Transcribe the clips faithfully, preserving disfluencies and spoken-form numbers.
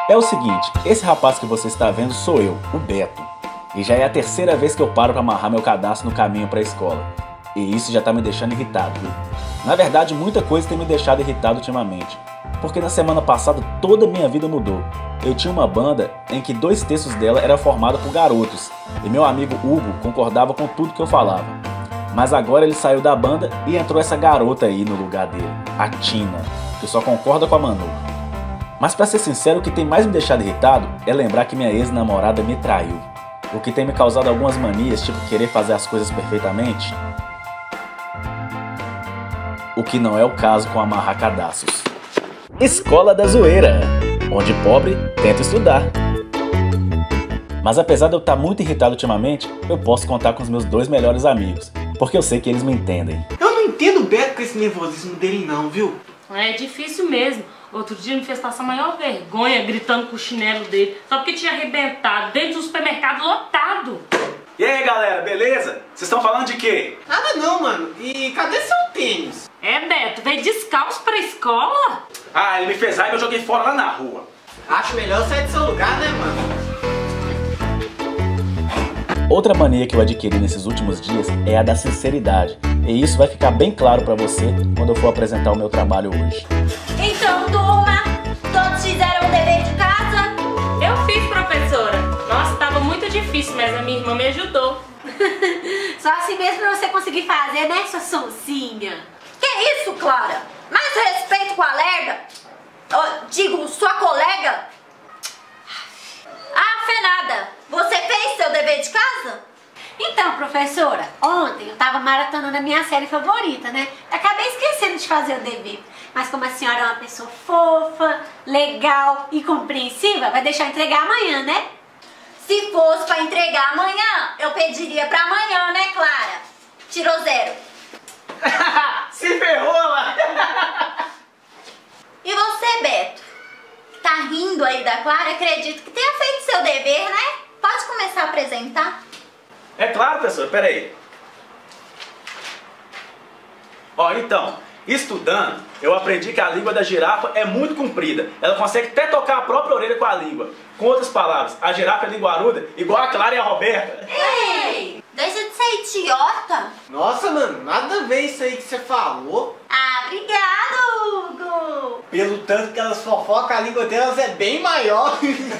É o seguinte, esse rapaz que você está vendo sou eu, o Beto. E já é a terceira vez que eu paro para amarrar meu cadastro no caminho para a escola. E isso já tá me deixando irritado, viu? Na verdade, muita coisa tem me deixado irritado ultimamente. Porque na semana passada toda a minha vida mudou. Eu tinha uma banda em que dois terços dela era formada por garotos. E meu amigo Hugo concordava com tudo que eu falava. Mas agora ele saiu da banda e entrou essa garota aí no lugar dele, a Tina, que só concorda com a Manu. Mas pra ser sincero, o que tem mais me deixado irritado é lembrar que minha ex-namorada me traiu. O que tem me causado algumas manias, tipo querer fazer as coisas perfeitamente. O que não é o caso com amarrar cadastros. Escola da Zoeira, onde pobre tenta estudar. Mas apesar de eu estar muito irritado ultimamente, eu posso contar com os meus dois melhores amigos, porque eu sei que eles me entendem. Eu não entendo o Beto com esse nervosismo dele não, viu? É difícil mesmo. Outro dia me fez passar a maior vergonha gritando com o chinelo dele, só porque tinha arrebentado dentro do supermercado lotado. E aí galera, beleza? Vocês estão falando de quê? Nada não, mano. E cadê seu tênis? É, Beto, veio descalço pra escola? Ah, ele me fez raiva e eu joguei fora lá na rua. Acho melhor sair do seu lugar, né, mano? Outra mania que eu adquiri nesses últimos dias é a da sinceridade. E isso vai ficar bem claro pra você quando eu for apresentar o meu trabalho hoje. Então, turma, todos fizeram o dever de casa? Eu fiz, professora. Nossa, tava muito difícil, mas a minha irmã me ajudou. Só assim mesmo pra você conseguir fazer, né, sua sonsinha? Que isso, Clara? Mais respeito com a lerda? Oh, digo, sua colega? Ah, Fernanda, você fez seu dever de casa? Então, professora, ontem eu tava maratonando a minha série favorita, né? Acabei esquecendo de fazer o dever. Mas como a senhora é uma pessoa fofa, legal e compreensiva, vai deixar entregar amanhã, né? Se fosse pra entregar amanhã, eu pediria pra amanhã, né, Clara? Tirou zero. Se ferrou lá! E você, Beto? Tá rindo aí da Clara? Acredito que tenha feito seu dever, né? Pode começar a apresentar. É claro, professor, peraí. Ó, então, estudando, eu aprendi que a língua da girafa é muito comprida. Ela consegue até tocar a própria orelha com a língua. Com outras palavras, a girafa é linguaruda igual a Clara e a Roberta. Ei, deixa de ser idiota. Nossa, mano, nada a ver isso aí que você falou. Ah, obrigado, Hugo. Pelo tanto que elas fofocam, a língua delas é bem maior.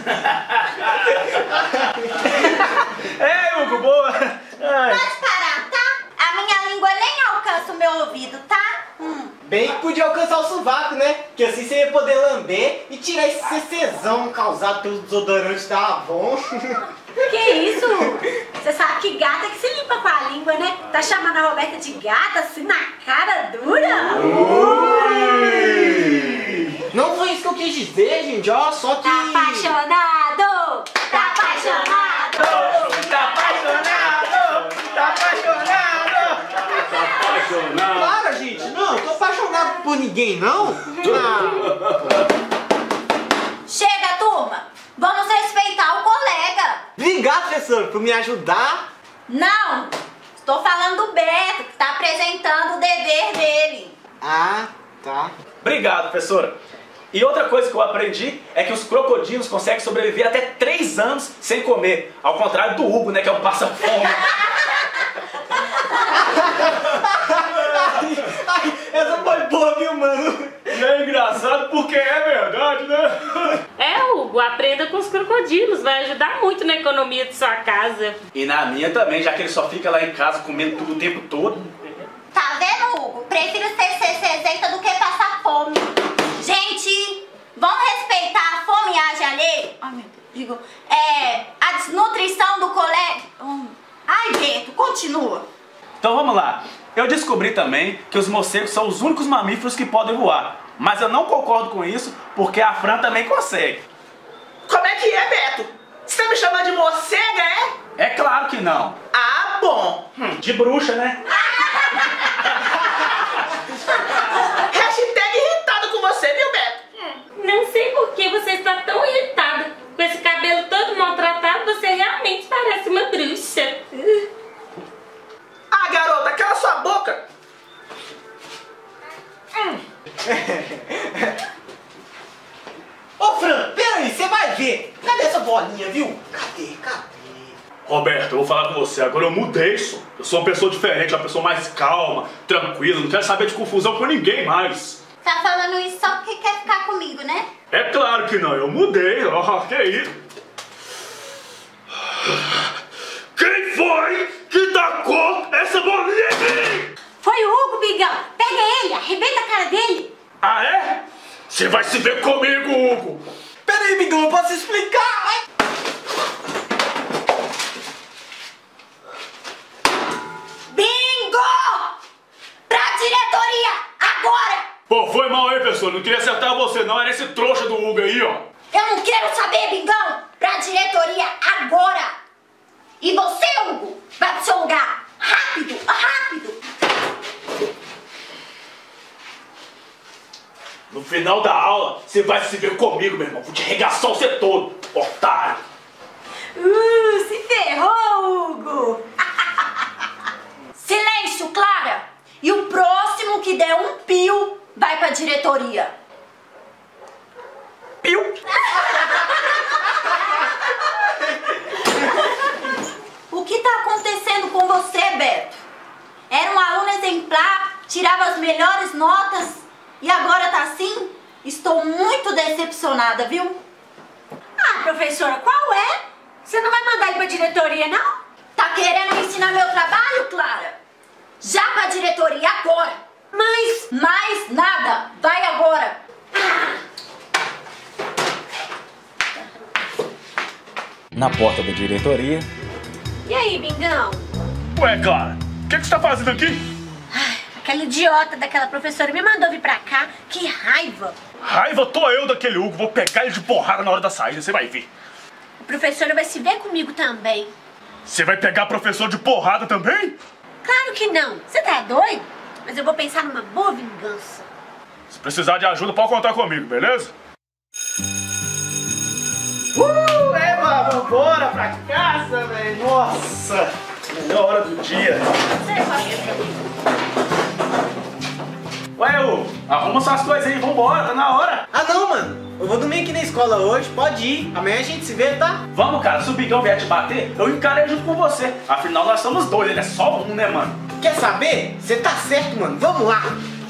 É, Hugo, boa! Ai. Pode parar, tá? A minha língua nem alcança o meu ouvido, tá? Hum. Bem que podia alcançar o sovaco, né? Que assim você ia poder lamber e tirar esse cecezão causado pelo desodorante da Avon. Que isso? Você sabe que gata que se limpa com a língua, né? Tá chamando a Roberta de gata assim na cara dura? Ui. Não foi isso que eu quis dizer, gente. Ó, só que... Tá apaixonado? Tá apaixonado? Tá apaixonado! Tá apaixonado! Tá apaixonado! Para, gente. Não, tô apaixonado por ninguém, não. Ah. Chega, turma. Vamos respeitar o colega. Obrigado, professor, por me ajudar. Não. Estou falando do Beto, que tá apresentando o dever dele. Ah, tá. Obrigado, professora. E outra coisa que eu aprendi é que os crocodilos conseguem sobreviver até três anos sem comer. Ao contrário do Hugo, né, que é um passa-fome. Ai, essa foi boa, viu, mano? E é engraçado porque é verdade, né? É, Hugo, aprenda com os crocodilos, vai ajudar muito na economia de sua casa. E na minha também, já que ele só fica lá em casa comendo tudo o tempo todo. Tá vendo, Hugo? Prefiro ser cesenta do que passar fome. Gente, vamos respeitar a fomeagem alheia? Ai, meu Deus. Digo, é, a desnutrição do colega. Hum. Ai, Beto, continua. Então vamos lá. Eu descobri também que os morcegos são os únicos mamíferos que podem voar. Mas eu não concordo com isso, porque a Fran também consegue. Como é que é, Beto? Você tá me chamando de morcega, é? É claro que não. Ah, bom. Hum, de bruxa, né? Hashtag irritado com você, viu, Beto? Não sei por que você está tão irritada. Com esse cabelo todo maltratado, você realmente parece uma bruxa. Ah, garota, cala sua boca. Ô, Fran, peraí, você vai Cadê? Cadê essa bolinha, viu? Cadê? Cadê? Roberto, eu vou falar com você, agora eu mudei isso. Eu sou uma pessoa diferente, uma pessoa mais calma, tranquila, não quero saber de confusão com ninguém mais. Tá falando isso só porque quer ficar comigo, né? É claro que não, eu mudei, ó, que isso? Quem foi que tacou essa bolinha em mim? Foi o Hugo, Bigão. Pega ele, arrebenta a cara dele. Ah, é? Você vai se ver comigo, Hugo. Pera aí, Bigão, eu posso explicar? Ai. Pô, foi mal aí, pessoal. Não queria acertar você, não. Era esse trouxa do Hugo aí, ó. Eu não quero saber, Bigão. Pra diretoria agora. E você, Hugo, vai pro seu lugar. Rápido, rápido. No final da aula, você vai se ver comigo, meu irmão. Vou te arregaçar você todo, otário. Uh, se ferrou, Hugo. Silêncio, Clara. E o próximo que der um pio vai pra diretoria. Pio? O que tá acontecendo com você, Beto? Era um aluno exemplar, tirava as melhores notas e agora tá assim? Estou muito decepcionada, viu? Ah, professora, qual é? Você não vai mandar ele pra diretoria, não? Tá querendo me ensinar meu trabalho, Clara? Já pra diretoria agora. Mas, mais nada. Vai agora. Na porta da diretoria. E aí, Bingão? Ué, Clara, o que, que você tá fazendo aqui? Ai, aquela idiota daquela professora me mandou vir pra cá. Que raiva. Raiva tô eu daquele Hugo. Vou pegar ele de porrada na hora da saída, você vai ver. A professora vai se ver comigo também. Você vai pegar professor de porrada também? Claro que não. Você tá doido? Mas eu vou pensar numa boa vingança. Se precisar de ajuda, pode contar comigo, beleza? Uh, é, mano, bora pra casa, velho. Nossa, melhor hora do dia. Você pode... Ué, Hugo, arruma suas coisas aí, vambora, tá na hora. Ah, não, mano. Eu vou dormir aqui na escola hoje, pode ir. Amanhã a gente se vê, tá? Vamos, cara, se o Bigão vier te bater, eu encarei junto com você. Afinal, nós somos dois, ele é só um, né, mano? Quer saber? Você tá certo, mano. Vamos lá.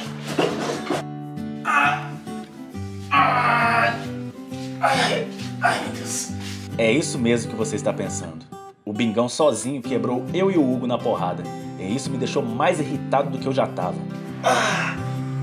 Ah, ah, ai, ai, meu Deus. É isso mesmo que você está pensando. O Bingão sozinho quebrou eu e o Hugo na porrada. E isso me deixou mais irritado do que eu já tava. Ah.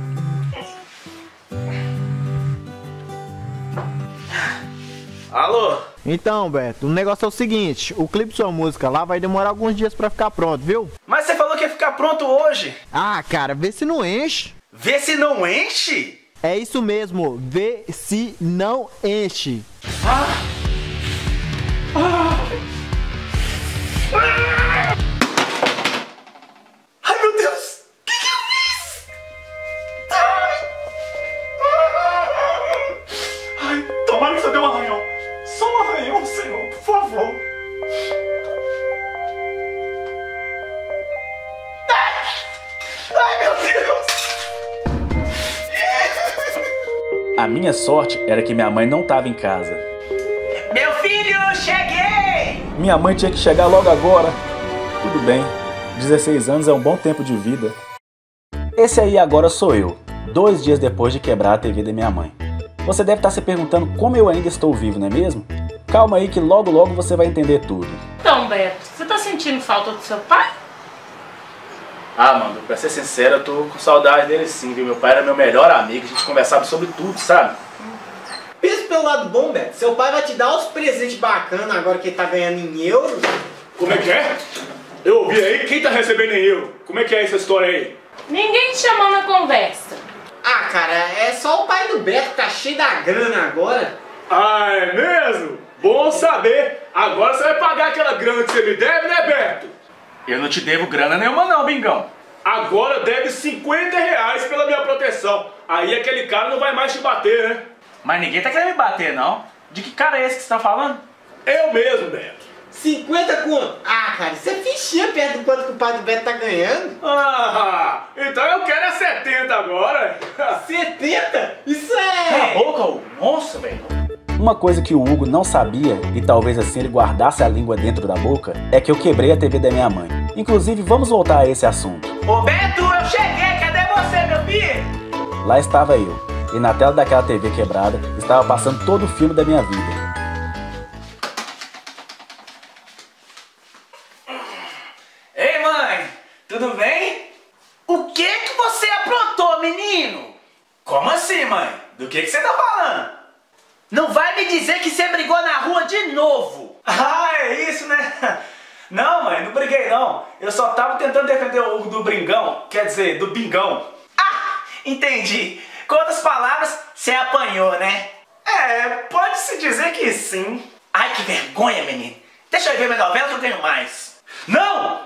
Alô? Então, Beto, o negócio é o seguinte, o clipe sua música lá vai demorar alguns dias pra ficar pronto, viu? Mas você falou que ia ficar pronto hoje. Ah, cara, vê se não enche. Vê se não enche? É isso mesmo, vê se não enche. Ah. Ah. Ah. Ai, meu Deus! O que, que eu fiz? Ai. Ai, tomara que só deu um arranhão. Só um arranhão, Senhor, por favor. Ai, ai meu Deus! A minha sorte era que minha mãe não estava em casa. Meu filho, cheguei! Minha mãe tinha que chegar logo agora. Tudo bem, dezesseis anos é um bom tempo de vida. Esse aí agora sou eu, dois dias depois de quebrar a T V da minha mãe. Você deve estar se perguntando como eu ainda estou vivo, não é mesmo? Calma aí que logo logo você vai entender tudo. Então, Beto, você tá sentindo falta do seu pai? Ah, mano, pra ser sincero, eu tô com saudade dele sim, viu? Meu pai era meu melhor amigo, a gente conversava sobre tudo, sabe? Pensa pelo lado bom, Beto. Seu pai vai te dar uns presentes bacanas agora que ele tá ganhando em euros. Como é que é? Eu ouvi aí, quem tá recebendo em euro? Como é que é essa história aí? Ninguém te chamou na conversa. Ah, cara, é só o pai do Beto que tá cheio da grana agora. Ah, é mesmo? Bom saber. Agora você vai pagar aquela grana que você me deve, né, Beto? Eu não te devo grana nenhuma não, Bingão. Agora deve cinquenta reais pela minha proteção. Aí aquele cara não vai mais te bater, né? Mas ninguém tá querendo me bater, não. De que cara é esse que você tá falando? Eu mesmo, Beto. cinquenta conto? Ah, cara, isso é fichinha perto do quanto que o pai do Beto tá ganhando. Ah, então eu quero é setenta agora. setenta? Isso Cala a é... boca, ô. Nossa, velho. Uma coisa que o Hugo não sabia, e talvez assim ele guardasse a língua dentro da boca, é que eu quebrei a T V da minha mãe. Inclusive, vamos voltar a esse assunto. Ô Beto, eu cheguei, cadê você, meu filho? Lá estava eu, e na tela daquela T V quebrada, estava passando todo o filme da minha vida. Ei mãe, tudo bem? O que que você aprontou, menino? Como assim, mãe? Do que que você tá falando? Não vai me dizer que você brigou na rua de novo? Ah, é isso, né? Não, mãe, não briguei não. Eu só tava tentando defender o Hugo do Bringão, quer dizer, do Bingão. Ah, entendi. Com outras palavras, você apanhou, né? É, pode-se dizer que sim. Ai, que vergonha, menino. Deixa eu ver minha novela que eu ganho mais. Não!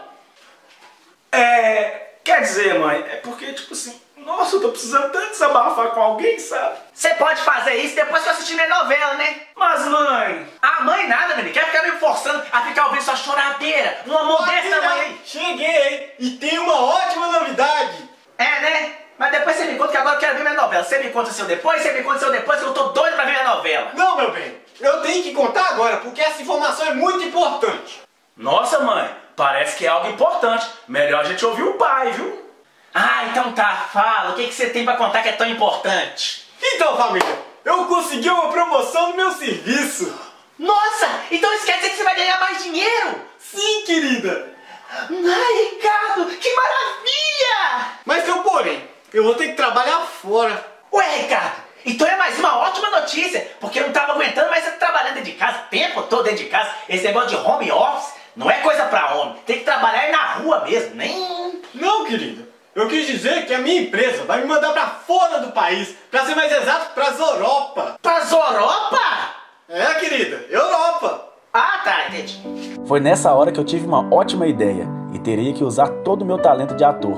É, quer dizer, mãe, é porque, tipo assim, nossa, eu tô precisando tanto desabafar com alguém, sabe? Você pode fazer isso depois que eu assistir minha novela, né? Mas, mãe... Ah, mãe nada, menino. Quer ficar me forçando a ficar ouvindo sua choradeira. Um amor desse tamanho aí. Cheguei e tem uma ótima novidade. É, né? Mas depois você me conta que agora eu quero ver minha novela. Você me conta seu depois, você me conta seu depois, que eu tô doido pra ver minha novela. Não, meu bem, eu tenho que contar agora, porque essa informação é muito importante. Nossa, mãe, parece que é algo importante. Melhor a gente ouvir o pai, viu? Ah, então tá, fala. O que, que você tem pra contar que é tão importante? Então, família, eu consegui uma promoção no meu serviço. Nossa, então isso quer dizer que você vai ganhar mais dinheiro? Sim, querida. Ai, Ricardo, que maravilha! Mas tem um porém, eu vou ter que trabalhar fora. Ué, Ricardo, então é mais uma ótima notícia, porque eu não tava aguentando mais você trabalhando dentro de casa, o tempo todo dentro de casa. Esse negócio de home office não é coisa pra homem, tem que trabalhar aí na rua mesmo, nem... Não, querida, eu quis dizer que a minha empresa vai me mandar pra fora do país, pra ser mais exato, pras Europa. Pras Europa? É, querida, Europa. Ah, tá, entendi. Foi nessa hora que eu tive uma ótima ideia, e teria que usar todo o meu talento de ator.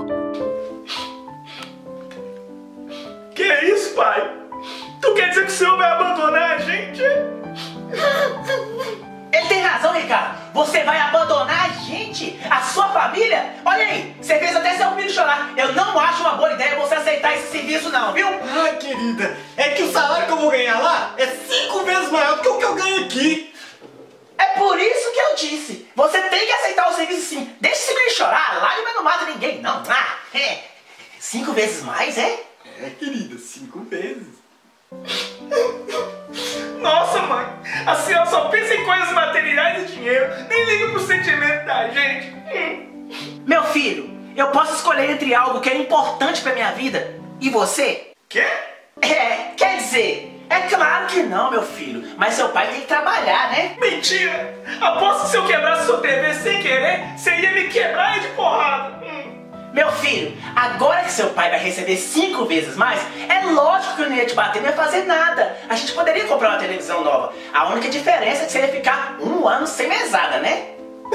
Que isso, pai? Tu quer dizer que o senhor vai abandonar a gente? Ele tem razão, Ricardo. Você vai abandonar a gente, a sua família? Olha aí, você fez até seu filho chorar. Eu não acho uma boa ideia você aceitar esse serviço não, viu? Ai, querida, é que o salário que eu vou ganhar lá é cinco vezes maior do que o que eu ganho aqui. É por isso que eu disse. Você tem que aceitar o serviço sim. Deixa esse menino chorar. Lágrima não mata ninguém, não. Ah, é. Cinco vezes mais, é? É, querida, cinco vezes. Nossa, mãe, a senhora só pensa em coisas materiais e dinheiro, nem liga pro sentimento da gente. Meu filho, eu posso escolher entre algo que é importante pra minha vida e você? Quê? É, quer dizer... É claro que não, meu filho. Mas seu pai tem que trabalhar, né? Mentira! Aposto que se eu quebrasse sua T V sem querer, você ia me quebrar e de porrada. Hum. Meu filho, agora que seu pai vai receber cinco vezes mais, é lógico que eu não ia te bater, não ia fazer nada. A gente poderia comprar uma televisão nova. A única diferença é que você ia ficar um ano sem mesada, né?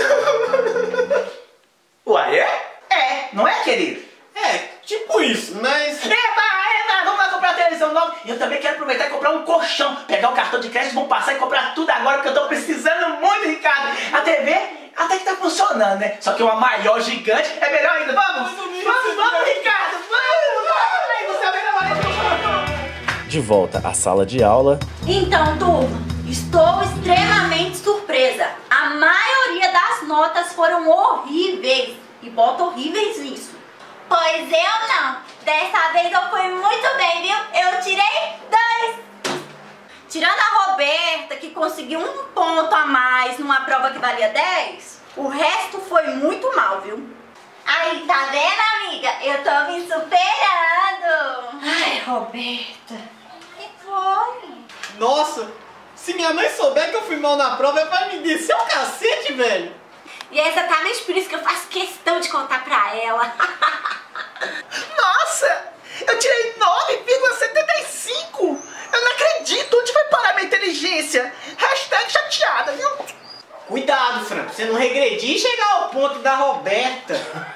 Uai, é? É, não é, querido? É, tipo isso, mas... Eba, eba, vamos lá comprar uma televisão nova. E eu também quero aproveitar e comprar um colchão. Pegar o cartão de crédito, vamos passar e comprar tudo agora, porque eu tô precisando muito, Ricardo. A T V até que tá funcionando, né? Só que uma maior gigante é melhor ainda. Vamos, vamos, vamos, Ricardo, vamos, vamos. Você é melhor. De volta à sala de aula. Então, turma, estou extremamente surpresa. A maioria das notas foram horríveis. E bota horríveis nisso. Pois eu não. Dessa vez eu fui muito bem, viu? Eu tirei dois. Tirando a Roberta, que conseguiu um ponto a mais numa prova que valia dez, o resto foi muito mal, viu? Aí, tá vendo, amiga? Eu tô me superando. Ai, Roberta. O que foi? Nossa, se minha mãe souber que eu fui mal na prova, ela vai me descer o cacete, velho. E é exatamente por isso que eu faço questão de contar pra ela. Nossa, eu tirei nove vírgula setenta e cinco. Eu não acredito. Onde vai parar minha inteligência? Hashtag chateada, viu? Cuidado, Fran, pra você não regredir e chegar ao ponto da Roberta.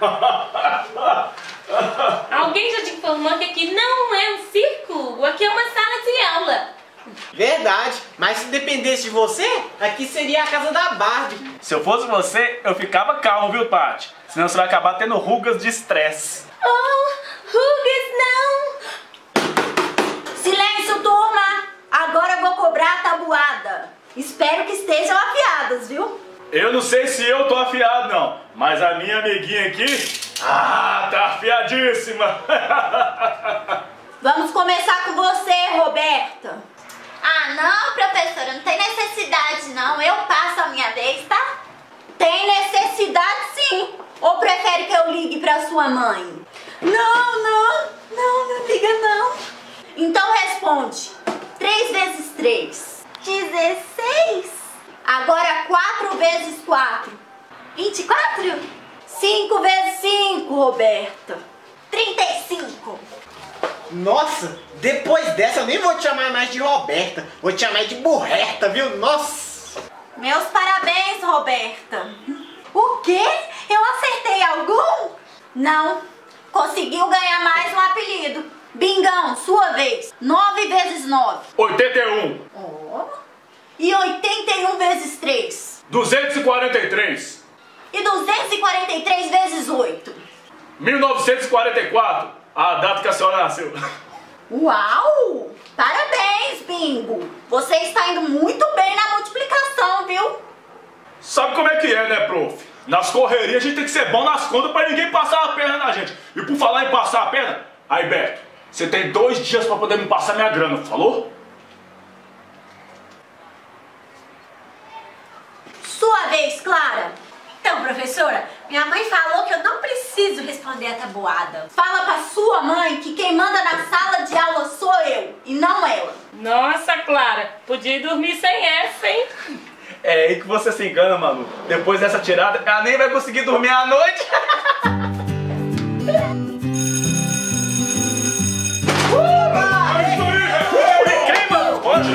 Alguém já te informou que aqui não é um circo? Aqui é uma sala de aula. Verdade, mas se dependesse de você, aqui seria a casa da Barbie. Se eu fosse você, eu ficava calmo, viu, Tati? Senão você vai acabar tendo rugas de estresse. Oh, rugas não. Silêncio, turma! Agora eu vou cobrar a tabuada. Espero que estejam afiadas, viu? Eu não sei se eu tô afiado, não. Mas a minha amiguinha aqui... Ah, tá afiadíssima. Vamos começar com você, Roberta. Ah, não, professora, não tem necessidade, não. Eu passo a minha vez, tá? Tem necessidade, sim. Ou prefere que eu ligue pra sua mãe? Não, não, não, não liga, não. Então responde. três vezes três. dezesseis. Agora quatro vezes quatro. vinte e quatro. cinco vezes cinco, Roberta. trinta e cinco. Nossa, depois dessa eu nem vou te chamar mais de Roberta. Vou te chamar de Burreta, viu? Nossa. Meus parabéns, Roberta. O quê? Eu acertei algum? Não. Conseguiu ganhar mais um apelido. Bingão, sua vez. nove vezes nove. oitenta e um. Oh. E oitenta e um vezes três. duzentos e quarenta e três. E duzentos e quarenta e três vezes oito. mil novecentos e quarenta e quatro. A data que a senhora nasceu. Uau! Parabéns, Bingo. Você está indo muito bem na multiplicação, viu? Sabe como é que é, né, prof? Nas correrias a gente tem que ser bom nas contas pra ninguém passar a perna na gente. E por falar em passar a perna, aí, Beto, você tem dois dias pra poder me passar minha grana, falou? Sua vez, Clara. Então, professora, minha mãe falou que eu não preciso responder a tabuada. Fala pra sua mãe que quem manda na sala de aula sou eu, e não ela. Nossa, Clara, podia ir dormir sem essa, hein? É aí que você se engana, Manu. Depois dessa tirada, ela nem vai conseguir dormir à noite. Pode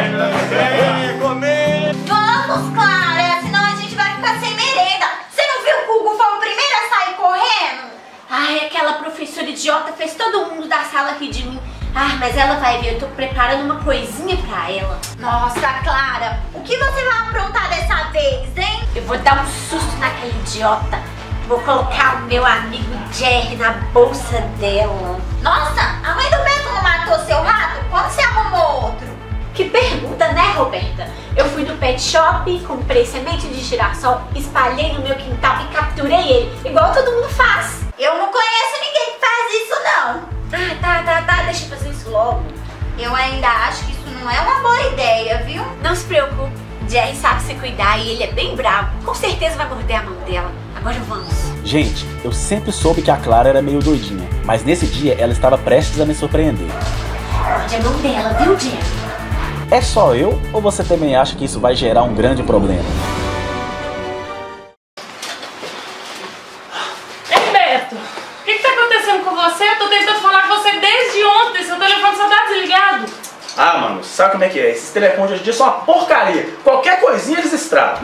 Vamos, Clara, senão a gente vai ficar sem merenda. Você não viu que o Hugo foi o primeiro a sair correndo? Ai, aquela professora idiota fez todo mundo da sala aqui de mim. Ah, mas ela vai ver, eu tô preparando uma coisinha pra ela. Nossa, Clara, o que você vai aprontar dessa vez, hein? Eu vou dar um susto naquela idiota. Vou colocar o meu amigo Jerry na bolsa dela. Nossa, a mãe do Beto não matou seu rato? Quando você arrumou outro? Que pergunta, né, Roberta? Eu fui no pet shop, comprei semente de girassol, espalhei no meu quintal e capturei ele, igual todo mundo faz. Eu não conheço ninguém que faz isso, não. Ah, tá, tá, tá, deixa eu fazer isso logo. Eu ainda acho que isso não é uma boa ideia, viu? Não se preocupe, Jerry sabe se cuidar e ele é bem bravo. Com certeza vai morder a mão dela. Agora vamos. Gente, eu sempre soube que a Clara era meio doidinha, mas nesse dia ela estava prestes a me surpreender. Morde a mão dela, viu, Jerry? É só eu ou você também acha que isso vai gerar um grande problema? Ei, Beto, o que que tá acontecendo com você? Eu tô tentando falar com você desde ontem, seu telefone só tá desligado. Ah, mano, sabe como é que é? Esses telefones hoje em dia são uma porcaria. Qualquer coisinha eles estragam.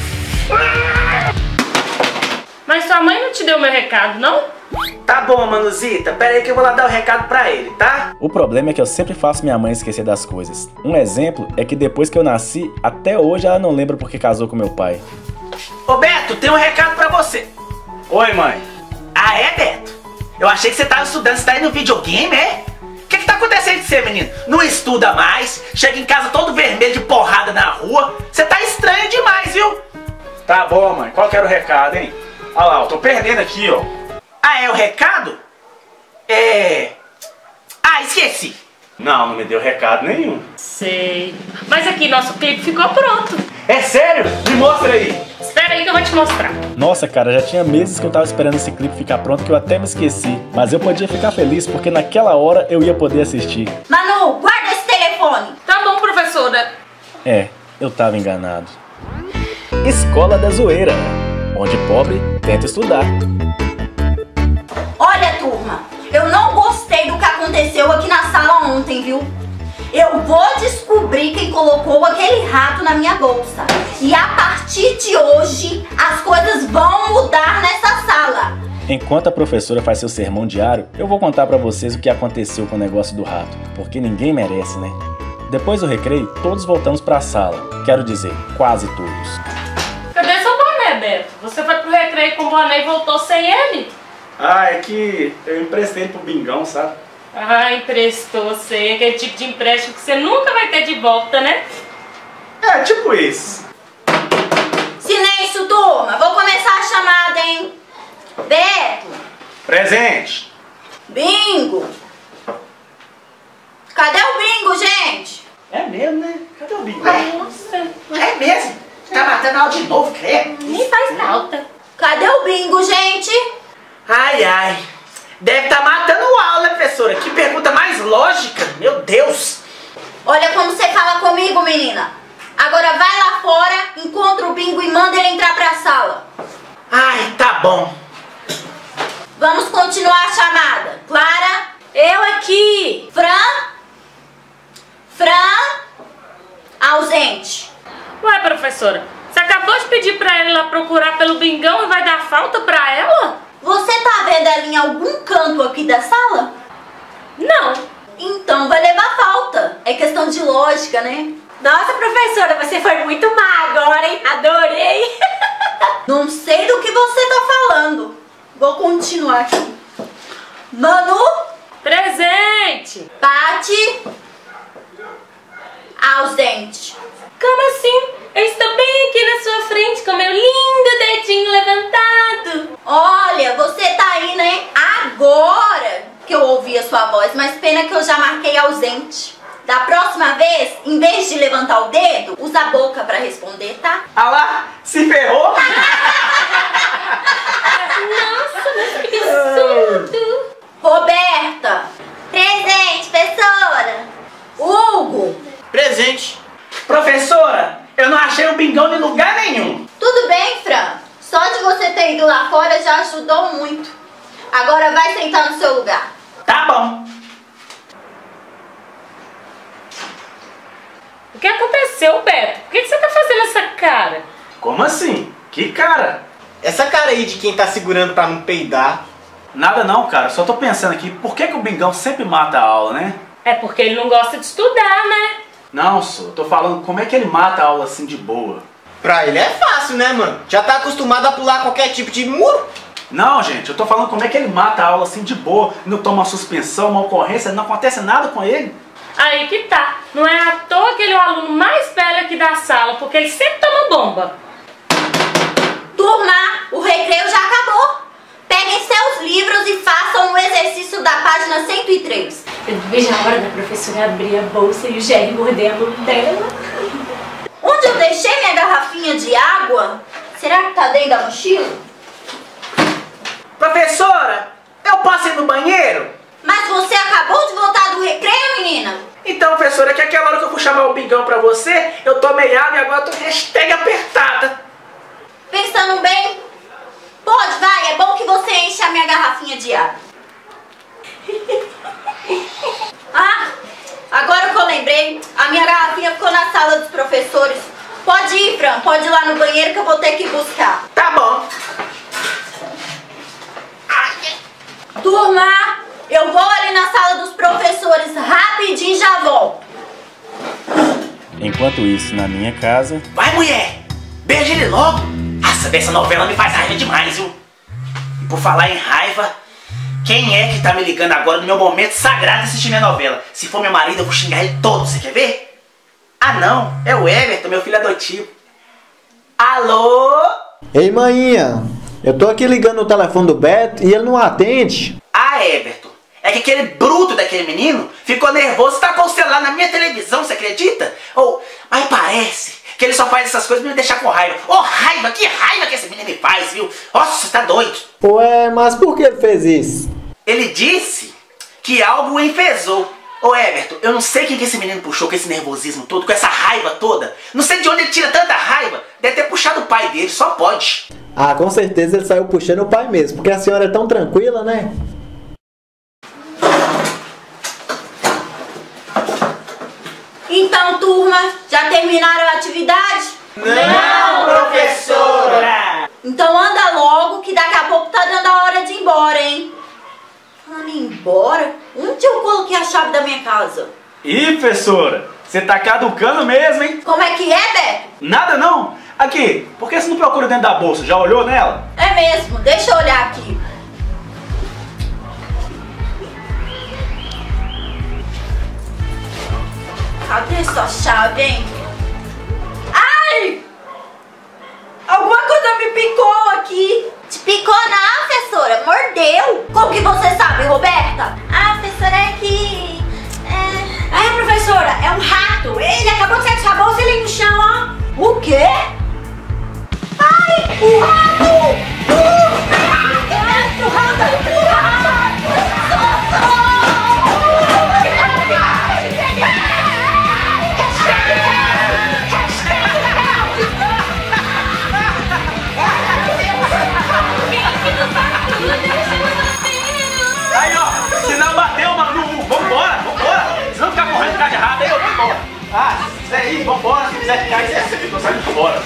Mas sua mãe não te deu meu recado, não? Tá bom, Manuzita, pera aí que eu vou lá dar o recado pra ele, tá? O problema é que eu sempre faço minha mãe esquecer das coisas. Um exemplo é que depois que eu nasci, até hoje ela não lembra porque casou com meu pai. Ô Beto, tem um recado pra você. Oi, mãe. Ah, é, Beto? Eu achei que você tava estudando, você tá aí no videogame, é? O que que tá acontecendo com você, menino? Não estuda mais, chega em casa todo vermelho de porrada na rua. Você tá estranho demais, viu? Tá bom, mãe. Qual que era o recado, hein? Olha lá, eu tô perdendo aqui, ó. Ah, é o recado? É... Ah, esqueci. Não, não me deu recado nenhum. Sei. Mas aqui, nosso clipe ficou pronto. É sério? Me mostra aí. Espera aí que eu vou te mostrar. Nossa, cara, já tinha meses que eu tava esperando esse clipe ficar pronto que eu até me esqueci. Mas eu podia ficar feliz porque naquela hora eu ia poder assistir. Manu, guarda esse telefone. Tá bom, professora. É, eu tava enganado. Escola da Zoeira, onde pobre tenta estudar. Olha, turma, eu não gostei do que aconteceu aqui na sala ontem, viu? Eu vou descobrir quem colocou aquele rato na minha bolsa. E a partir de hoje, as coisas vão mudar nessa sala. Enquanto a professora faz seu sermão diário, eu vou contar pra vocês o que aconteceu com o negócio do rato, porque ninguém merece, né? Depois do recreio, todos voltamos pra sala. Quero dizer, quase todos. Cadê seu boné, Beto? Você foi pro recreio com o boné e voltou sem ele? Ah, é que eu emprestei ele pro Bingão, sabe? Ah, emprestou, sei. Aquele tipo de empréstimo que você nunca vai ter de volta, né? É, tipo isso. Silêncio, turma. Vou começar a chamada, hein? Beto. Presente. Bingo. Cadê o bingo, gente? É mesmo, né? Cadê o bingo? Nossa, É mesmo. Tá matando aula de novo, credo. nem faz falta. Cadê o bingo, gente? Ai, ai. Deve estar matando aula, professora. Que pergunta mais lógica. Meu Deus. Olha como você fala comigo, menina. Agora vai lá fora, encontra o bingo e manda ele entrar pra sala. Ai, tá bom. Vamos continuar a chamada. Clara? Eu aqui. Fran? Fran? Ausente. Ué, professora, você acabou de pedir pra ela ir lá procurar pelo bingão e vai dar falta pra ela? Você tá vendo ela em algum canto aqui da sala? Não. Então vai levar falta. É questão de lógica, né? Nossa, professora, você foi muito má agora, hein? Adorei. Não sei do que você tá falando. Vou continuar aqui. Manu? Presente. Pati? Ausente. Como assim? Eu estou bem aqui na sua frente com meu lindo dedinho levantado. Olha, você tá aí, né? Agora que eu ouvi a sua voz, mas pena que eu já marquei ausente. Da próxima vez, em vez de levantar o dedo, usa a boca pra responder, tá? Ah lá, se ferrou. Nossa, mas que absurdo. Roberta. Presente, professora. Hugo. Presente. Professora, eu não achei o bingão em lugar nenhum. Tudo bem, Fran? Só de você ter ido lá fora já ajudou muito. Agora vai sentar no seu lugar. Tá bom. O que aconteceu, Beto? Por que você tá fazendo essa cara? Como assim? Que cara? Essa cara aí de quem tá segurando pra não peidar. Nada não, cara. Só tô pensando aqui, por que, que o bingão sempre mata a aula, né? É porque ele não gosta de estudar, né? Não, só tô falando como é que ele mata a aula assim de boa. Pra ele é fácil, né, mano? Já tá acostumado a pular qualquer tipo de muro. Não, gente, eu tô falando como é que ele mata a aula assim de boa, não toma uma suspensão, uma ocorrência, não acontece nada com ele. Aí que tá. Não é à toa que ele é o aluno mais velho aqui da sala, porque ele sempre toma bomba. Turma, o recreio já acabou. Peguem seus livros e façam o exercício da página cento e três. Eu não vejo a hora da professora abrir a bolsa e o Jerry morder a mão dela. Onde eu deixei minha garrafinha de água? Será que tá dentro da mochila? Professora, eu posso ir no banheiro? Mas você acabou de voltar do recreio, menina? Então, professora, que aquela hora que eu fui chamar o bingão pra você, eu tomei água e agora tô hashtag apertada. Pensando bem? Pode, vai, é bom que você enche a minha garrafinha de água. Ah, agora que eu lembrei, a minha garrafinha ficou na sala dos professores. Pode ir, Fran, pode ir lá no banheiro que eu vou ter que buscar. Tá bom. Turma, eu vou ali na sala dos professores rapidinho e já volto. Enquanto isso, na minha casa... Vai, mulher! Beija ele logo! Nossa, essa novela me faz raiva demais, viu? E por falar em raiva, quem é que tá me ligando agora no meu momento sagrado de assistir minha novela? Se for meu marido, eu vou xingar ele todo, você quer ver? Ah não, é o Everton, meu filho adotivo. Alô? Ei, maninha, eu tô aqui ligando no telefone do Beto e ele não atende. Ah, Everton, é que aquele bruto daquele menino ficou nervoso e tacou o celular na minha televisão, você acredita? Ou, mas parece que ele só faz essas coisas pra me deixar com raiva. Ô, oh, raiva, que raiva que esse menino me faz, viu? Nossa, você tá doido. Ué, mas por que ele fez isso? Ele disse que algo o enfesou. Ô, Everton, eu não sei quem que esse menino puxou com esse nervosismo todo, com essa raiva toda. Não sei de onde ele tira tanta raiva. Deve ter puxado o pai dele, só pode. Ah, com certeza ele saiu puxando o pai mesmo, porque a senhora é tão tranquila, né? Então, turma, já terminaram a atividade? Não, professora! Então anda logo, que daqui a pouco tá dando a hora de ir embora, hein? Falando em ir embora, onde eu coloquei a chave da minha casa? Ih, professora, você tá caducando mesmo, hein? Como é que é, Beto? Nada não. Aqui, por que você não procura dentro da bolsa? Já olhou nela? É mesmo, deixa eu olhar aqui. Cadê sua chave, hein? aqui. Te picou não, professora, mordeu. Como que você sabe, Roberta? Ah, professora, é que... É, É, professora, é um rato. Ele acabou de sair da sua bolsa e ele no chão, ó. o quê? Ai, o rato! O rato! O rato! O rato! Aí, ó, se não bateu, Manu, vambora, vambora. Se não ficar correndo atrás de errado, aí eu vou embora. Ah, se quiser ir, vambora. Se quiser ficar, aí você fica, eu saio embora.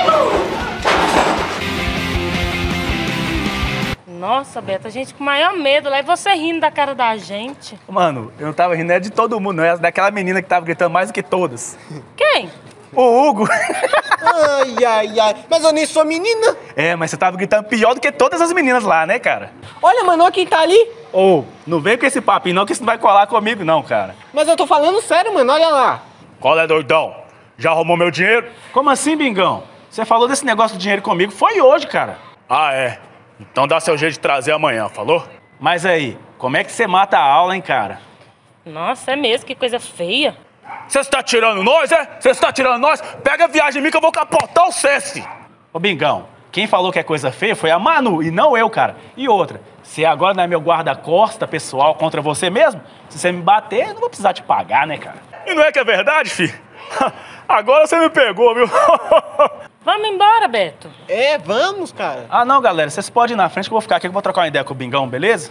Nossa, Beto, a gente com o maior medo lá e você rindo da cara da gente. Mano, eu não tava rindo é de todo mundo, não. É daquela menina que tava gritando mais do que todas. Quem? O Hugo. Ai, ai, ai. Mas eu nem sou menina. É, mas você tava gritando pior do que todas as meninas lá, né, cara? Olha, mano, olha quem tá ali. Ô, oh, não vem com esse papinho não, que isso não vai colar comigo não, cara. Mas eu tô falando sério, mano, olha lá. Qual é, doidão? Já arrumou meu dinheiro? Como assim, Bingão? Você falou desse negócio do dinheiro comigo, foi hoje, cara. Ah, é. Então dá seu jeito de trazer amanhã, falou? Mas aí, como é que você mata a aula, hein, cara? Nossa, é mesmo, que coisa feia. Você está tirando nós, é? Você está tirando nós? Pega a viagem em mim que eu vou capotar o Cesse. Ô, Bingão, quem falou que é coisa feia foi a Manu e não eu, cara. E outra, você agora não é meu guarda-costa pessoal contra você mesmo? Se você me bater, eu não vou precisar te pagar, né, cara? E não é que é verdade, filho? Agora você me pegou, viu? Vamos embora, Beto. É, vamos, cara. Ah, não, galera, vocês podem ir na frente que eu vou ficar aqui que eu vou trocar uma ideia com o Bingão, beleza?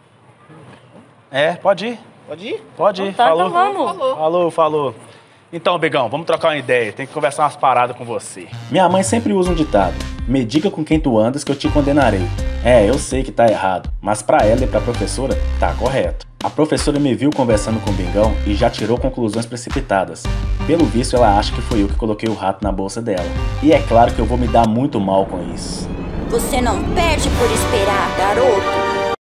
É, pode ir. Pode ir? Pode ir, Então tá, falou. então vamos. Falou. Falou, falou. Então, Bigão, vamos trocar uma ideia. Tem que conversar umas paradas com você. Minha mãe sempre usa um ditado. Me diga com quem tu andas que eu te condenarei. É, eu sei que tá errado, mas pra ela e pra professora, tá correto. A professora me viu conversando com o Bingão e já tirou conclusões precipitadas. Pelo visto, ela acha que foi eu que coloquei o rato na bolsa dela. E é claro que eu vou me dar muito mal com isso. Você não perde por esperar, garoto.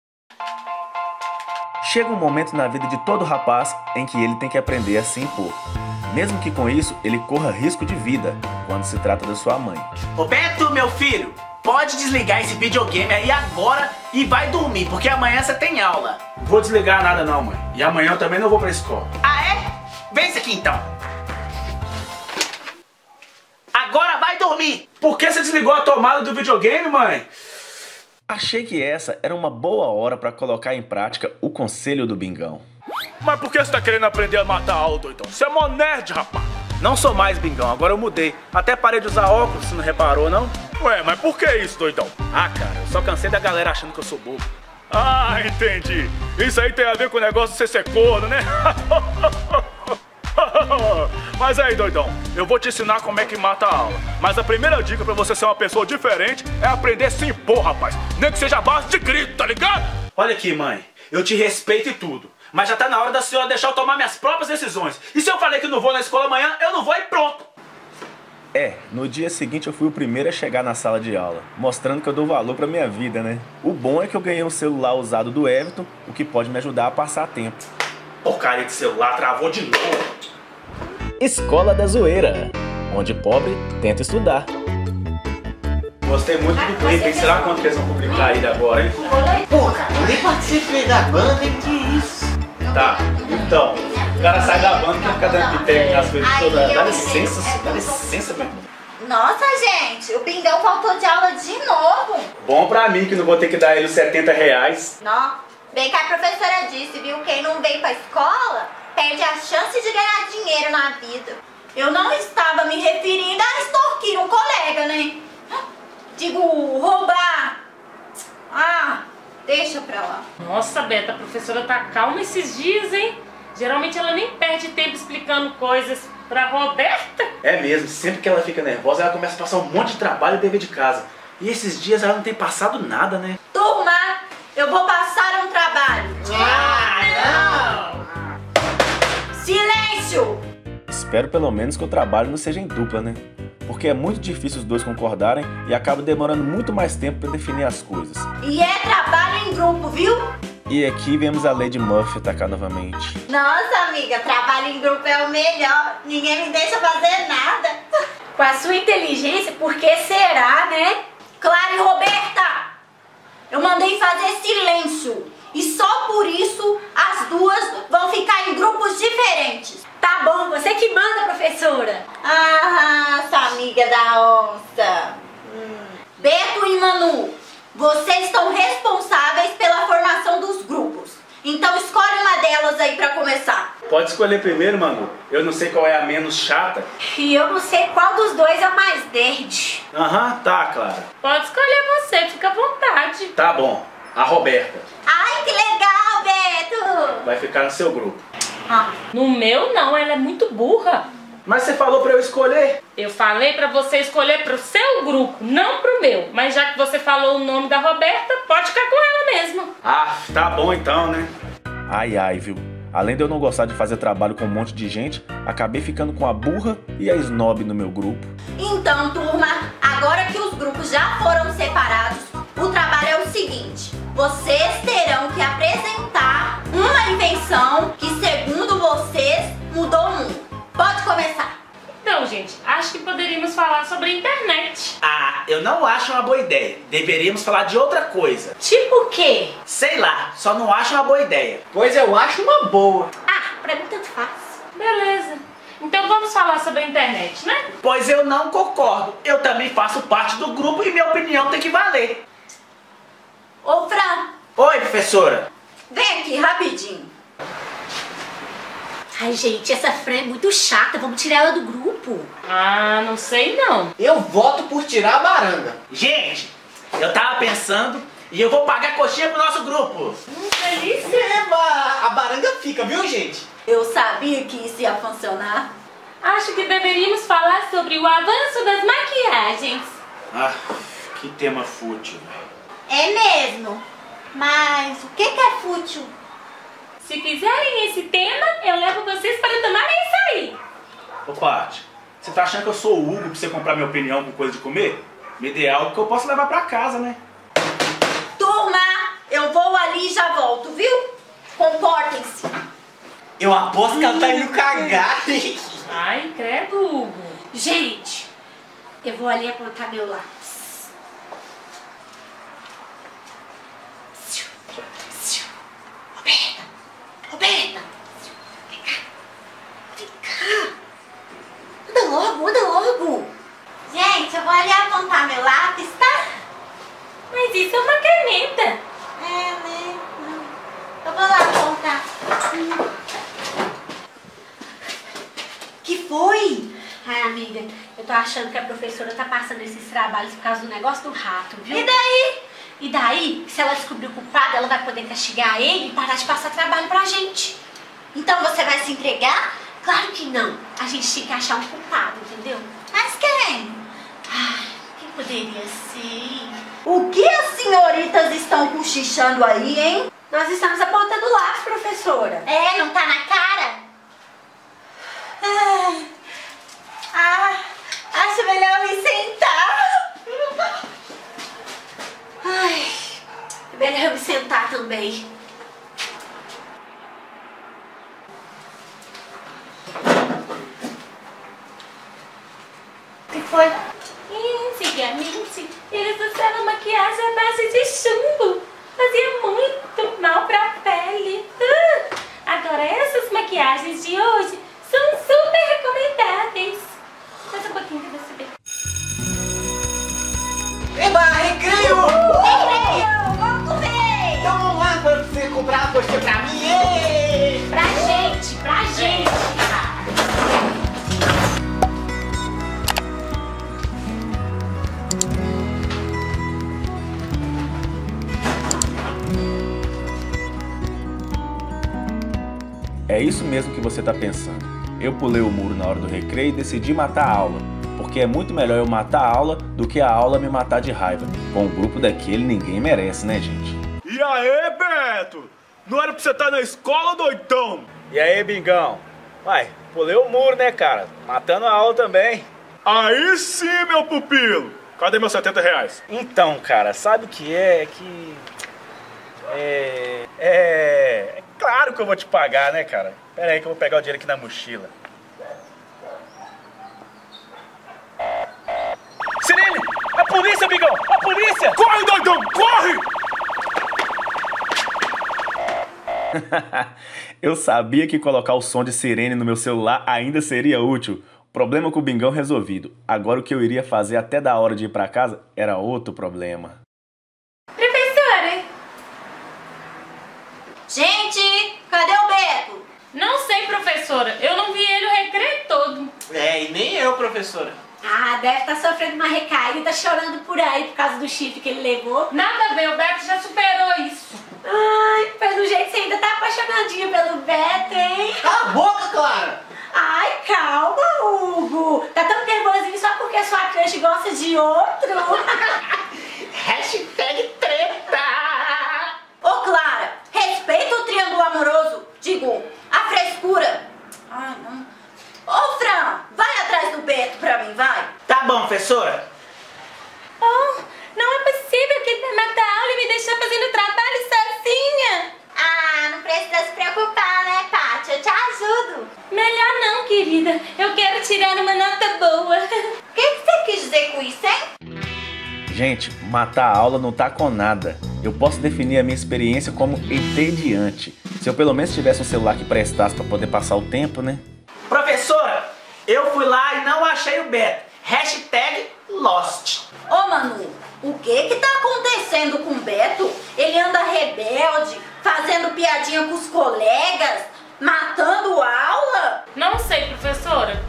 Chega um momento na vida de todo rapaz em que ele tem que aprender a se impor. Mesmo que com isso ele corra risco de vida quando se trata da sua mãe. Ô Beto, meu filho, pode desligar esse videogame aí agora e vai dormir, porque amanhã você tem aula. Vou desligar nada não, mãe. E amanhã eu também não vou pra escola. Ah, é? Vem isso aqui então. Agora vai dormir. Por que você desligou a tomada do videogame, mãe? Achei que essa era uma boa hora para colocar em prática o conselho do Bingão. Mas por que você tá querendo aprender a matar a aula, doidão? Você é mó nerd, rapaz. Não sou mais Bingão, agora eu mudei. Até parei de usar óculos, você não reparou, não? Ué, mas por que isso, doidão? Ah, cara, eu só cansei da galera achando que eu sou bobo. Ah, entendi. Isso aí tem a ver com o negócio de você ser corno, né? Mas aí, doidão, eu vou te ensinar como é que mata a aula. Mas a primeira dica pra você ser uma pessoa diferente é aprender a se impor, rapaz. Nem que seja a base de grito, tá ligado? Olha aqui, mãe, eu te respeito e tudo, mas já tá na hora da senhora deixar eu tomar minhas próprias decisões. E se eu falei que não vou na escola amanhã, eu não vou e pronto. É, no dia seguinte eu fui o primeiro a chegar na sala de aula, mostrando que eu dou valor pra minha vida, né? O bom é que eu ganhei um celular usado do Everton, o que pode me ajudar a passar tempo. Porcaria de celular, travou de novo. Escola da Zoeira, onde pobre tenta estudar. Gostei muito do clipe, hein? Será quanto que eles vão publicar aí agora, hein? Pô, cara, eu nem participei da banda, hein? Que isso? Tá, então, o cara sai da banda e fica dando piteco nas coisas todas. Dá licença, dá licença, meu irmão. Nossa, gente, o Bingão faltou de aula de novo. Bom pra mim que não vou ter que dar ele os setenta reais. Não, bem que a professora disse, viu? Quem não vem pra escola perde a chance de ganhar dinheiro na vida. Eu não estava me referindo a extorquir um colega, né? Digo, roubar. Ah, deixa pra lá. Nossa, Beta, a professora tá calma esses dias, hein? Geralmente ela nem perde tempo explicando coisas pra Roberta. É mesmo, sempre que ela fica nervosa, ela começa a passar um monte de trabalho e dever de casa. E esses dias ela não tem passado nada, né? Turma, eu vou passar um trabalho. Ah, não! Silêncio! Espero pelo menos que o trabalho não seja em dupla, né? Porque é muito difícil os dois concordarem e acaba demorando muito mais tempo para definir as coisas. E é trabalho em grupo, viu? E aqui vemos a Lady Murphy atacar novamente. Nossa, amiga, trabalho em grupo é o melhor. Ninguém me deixa fazer nada. Com a sua inteligência, por que será, né? Clara e Roberta, eu mandei fazer silêncio. E só por isso as duas vão ficar em grupos diferentes. Tá bom, você que manda, professora. Ah, essa amiga da onça. Hum. Beto e Manu, vocês estão responsáveis pela formação dos grupos. Então escolhe uma delas aí pra começar. Pode escolher primeiro, Manu. Eu não sei qual é a menos chata. E eu não sei qual dos dois é o mais nerd. Aham, tá, Clara. Pode escolher você, fica à vontade. Tá bom. A Roberta Ai, que legal, Beto! vai ficar no seu grupo. Ah. No meu não, ela é muito burra. Mas você falou pra eu escolher. Eu falei pra você escolher pro seu grupo, não pro meu. Mas já que você falou o nome da Roberta, pode ficar com ela mesmo. Ah, tá bom então, né? Ai, ai, viu? Além de eu não gostar de fazer trabalho com um monte de gente, acabei ficando com a burra e a snob no meu grupo. Então, turma, agora que os grupos já foram separados, o trabalho é o seguinte. Vocês terão que apresentar uma invenção que, segundo vocês, mudou o mundo. Pode começar. Então, gente, acho que poderíamos falar sobre a internet. Ah, eu não acho uma boa ideia. Deveríamos falar de outra coisa. Tipo o quê? Sei lá, só não acho uma boa ideia. Pois eu acho uma boa. Ah, pra mim tanto faz. Beleza. Então vamos falar sobre a internet, né? Pois eu não concordo. Eu também faço parte do grupo e minha opinião tem que valer. Ô, Fran, Oi, professora. vem aqui rapidinho. Ai, gente, essa Fran é muito chata. Vamos tirar ela do grupo. Ah, não sei não. Eu voto por tirar a baranga. Gente, eu tava pensando e eu vou pagar coxinha pro nosso grupo. Hum, delícia. Eba, a baranga fica, viu, gente? Eu sabia que isso ia funcionar. Acho que deveríamos falar sobre o avanço das maquiagens. Ah, que tema fútil. É mesmo. Mas o que que é fútil? Se fizerem esse tema, eu levo vocês para tomarem açaí. Ô, Paty, você tá achando que eu sou o Hugo pra você comprar minha opinião com coisa de comer? Me dê algo que eu possa levar pra casa, né? Turma, eu vou ali e já volto, viu? Comportem-se. Eu aposto que ela tá indo cagar. Ai, credo, Hugo. Gente, eu vou ali apontar meu lápis. Roberta! Roberta! Vem cá! Vem cá! Anda logo, anda logo! Gente, eu vou ali apontar meu lápis, tá? Mas isso é uma caneta. É, né? Eu vou lá apontar. Que foi? Ai, amiga, eu tô achando que a professora tá passando esses trabalhos por causa do negócio do rato, viu? E daí? E daí, se ela descobrir o culpado, ela vai poder castigar ele e parar de passar trabalho pra gente. Então você vai se entregar? Claro que não. A gente tem que achar um culpado, entendeu? Mas quem? Ai, quem poderia ser? O que as senhoritas estão cochichando aí, hein? Nós estamos apontando lápis, professora. É, não tá na cara? Ai, ah, acho melhor me sentar. Ai, é melhor eu me sentar também. O que foi? Antigamente, eles usavam maquiagem à base de chumbo. Fazia muito mal pra pele. Uh, agora essas maquiagens de hoje são super recomendáveis. Mais um pouquinho pra você ver. Eba, recreio! Recreio, vamos comer! Então vamos lá pra você comprar a coxinha pra mim. Ei! Pra gente, pra gente. É isso mesmo que você tá pensando. Eu pulei o muro na hora do recreio e decidi matar a aula. Porque é muito melhor eu matar a aula do que a aula me matar de raiva. Com um grupo daquele ninguém merece, né, gente? E aí, Beto? Não era pra você estar na escola, doidão? E aí, Bingão? Uai, pulei o muro, né, cara? Matando a aula também. Aí sim, meu pupilo. Cadê meus setenta reais? Então, cara, sabe o que é? É que... É... É... É claro que eu vou te pagar, né, cara? Pera aí que eu vou pegar o dinheiro aqui na mochila. Sirene! A polícia! polícia, Bigão! A polícia! Corre, doidão! Corre! Eu sabia que colocar o som de sirene no meu celular ainda seria útil. Problema com o Bingão resolvido. Agora o que eu iria fazer até da hora de ir pra casa era outro problema. Professora! Gente, cadê o Beto? Não sei, professora. Eu não vi ele o recreio todo. É, e nem eu, professora. Ah, deve estar sofrendo uma recaída, chorando por aí por causa do chifre que ele levou. Nada a ver, o Beto já superou isso. Ai, pelo jeito você ainda tá apaixonadinho pelo Beto, hein? Cala a boca, Clara! Ai, calma, Hugo. Tá tão nervosinho só porque a sua crush gosta de outro. Hashtag treta! Ô, Clara, respeita o triângulo amoroso. Digo, a frescura. Ai, não. Ô, Fran, vai atrás do Beto pra mim, vai. Tá bom, professora. Oh, não é possível que ele vai matar a aula e me deixar fazendo trabalho sozinha. Ah, não precisa se preocupar, né, Paty? Eu te ajudo. Melhor não, querida. Eu quero tirar uma nota boa. O que, que você quis dizer com isso, hein? Gente, matar a aula não tá com nada. Eu posso definir a minha experiência como entediante. Se eu pelo menos tivesse um celular que prestasse pra poder passar o tempo, né? Professora, eu fui lá e não achei o Beto. Hashtag Lost. Ô, Manu, o que que tá acontecendo com o Beto? Ele anda rebelde, fazendo piadinha com os colegas, matando aula? Não sei, professora.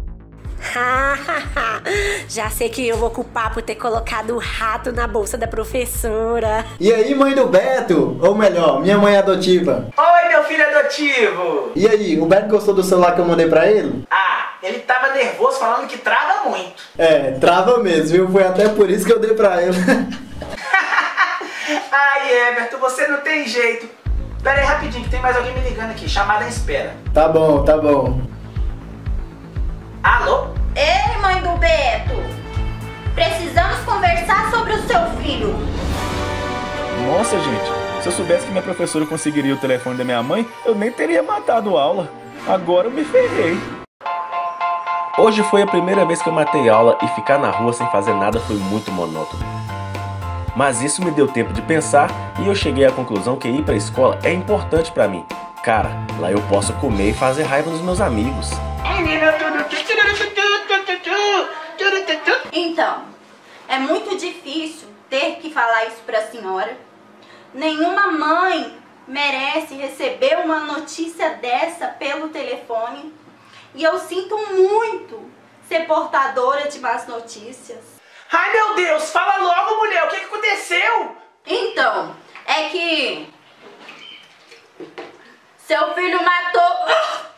Já sei que eu vou culpar por ter colocado o rato na bolsa da professora. E aí, mãe do Beto? Ou melhor, minha mãe adotiva. Oi, meu filho adotivo. E aí, o Beto gostou do celular que eu mandei pra ele? Ah, ele tava nervoso falando que trava muito. É, trava mesmo, viu? Foi até por isso que eu dei pra ele. Ai, Everton, você não tem jeito. Pera aí rapidinho, que tem mais alguém me ligando aqui. Chamada em espera. Tá bom, tá bom. Alô? Ei, mãe do Beto, precisamos conversar sobre o seu filho. Nossa, gente, se eu soubesse que minha professora conseguiria o telefone da minha mãe, eu nem teria matado aula. Agora eu me ferrei. Hoje foi a primeira vez que eu matei aula e ficar na rua sem fazer nada foi muito monótono. Mas isso me deu tempo de pensar e eu cheguei à conclusão que ir pra escola é importante pra mim. Cara, lá eu posso comer e fazer raiva dos meus amigos. Então, é muito difícil ter que falar isso pra senhora. Nenhuma mãe merece receber uma notícia dessa pelo telefone. E eu sinto muito ser portadora de más notícias. Ai, meu Deus, fala logo, mulher, o que, que aconteceu? Então, é que seu filho matou...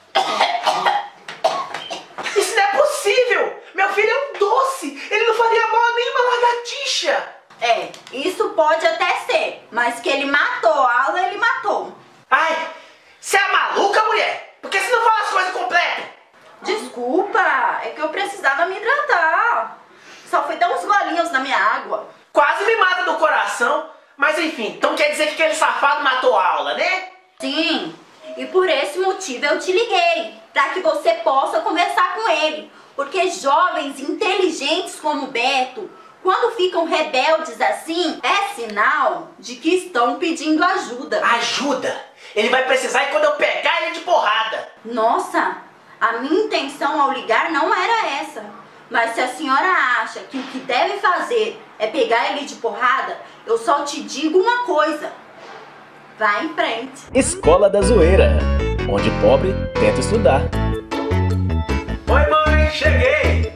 Isso não é possível! Meu filho é um doce! Ele não faria mal a nenhuma lagartixa! É, isso pode até ser, mas que ele matou a aula, ele matou. Ai, você é maluca, mulher? Por que você não fala as coisas completas? Desculpa, é que eu precisava me hidratar. Só fui dar uns golinhos na minha água. Quase me mata do coração. Mas enfim, então quer dizer que aquele safado matou a aula, né? Sim, e por esse motivo eu te liguei, para que você possa conversar com ele. Porque jovens inteligentes como Beto, quando ficam rebeldes assim, é sinal de que estão pedindo ajuda. Ajuda? Ele vai precisar e quando eu pegar ele de porrada. Nossa, a minha intenção ao ligar não era essa. Mas se a senhora acha que o que deve fazer é pegar ele de porrada, eu só te digo uma coisa. Vai em frente. Escola da Zoeira, onde pobre tenta estudar. Oi, mãe, cheguei!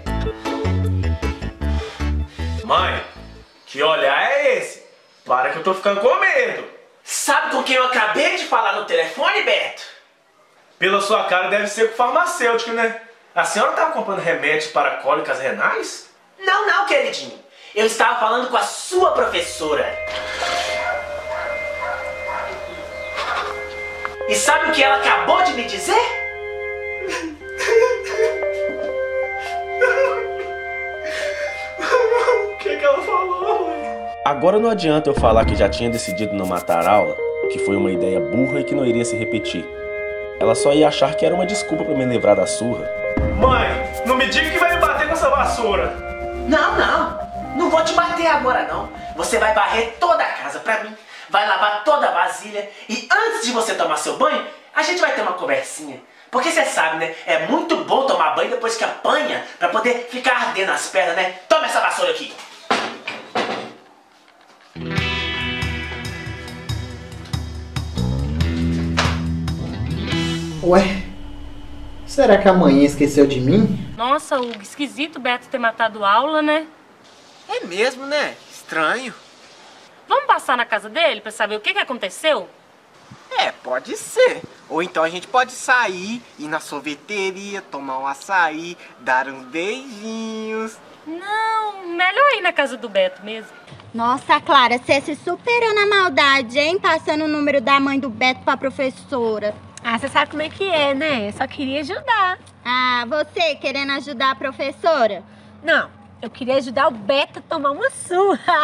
Mãe, que olhar é esse? Para que eu tô ficando com medo. Sabe com quem eu acabei de falar no telefone, Beto? Pela sua cara deve ser com farmacêutico, né? A senhora estava comprando remédios para cólicas renais? Não, não, queridinho. Eu estava falando com a sua professora. E sabe o que ela acabou de me dizer? O que que ela falou, mãe? Agora não adianta eu falar que já tinha decidido não matar a aula, que foi uma ideia burra e que não iria se repetir. Ela só ia achar que era uma desculpa para me livrar da surra. Mãe, não me diga que vai me bater com essa vassoura. Não, não. Não vou te bater agora não. Você vai varrer toda a casa pra mim, vai lavar toda a vasilha e antes de você tomar seu banho, a gente vai ter uma conversinha. Porque você sabe, né? É muito bom tomar banho depois que apanha pra poder ficar ardendo as pernas, né? Toma essa vassoura aqui. Ué, será que a manhã esqueceu de mim? Nossa, Hugo, esquisito o Beto ter matado aula, né? É mesmo, né? Estranho. Vamos passar na casa dele pra saber o que, que aconteceu? É, pode ser. Ou então a gente pode sair, ir na sorveteria, tomar um açaí, dar uns beijinhos. Não, melhor ir na casa do Beto mesmo. Nossa, Clara, você se superou na maldade, hein? Passando o número da mãe do Beto pra professora. Ah, você sabe como é que é, né? Eu só queria ajudar. Ah, você querendo ajudar a professora? Não, eu queria ajudar o Beto a tomar uma surra.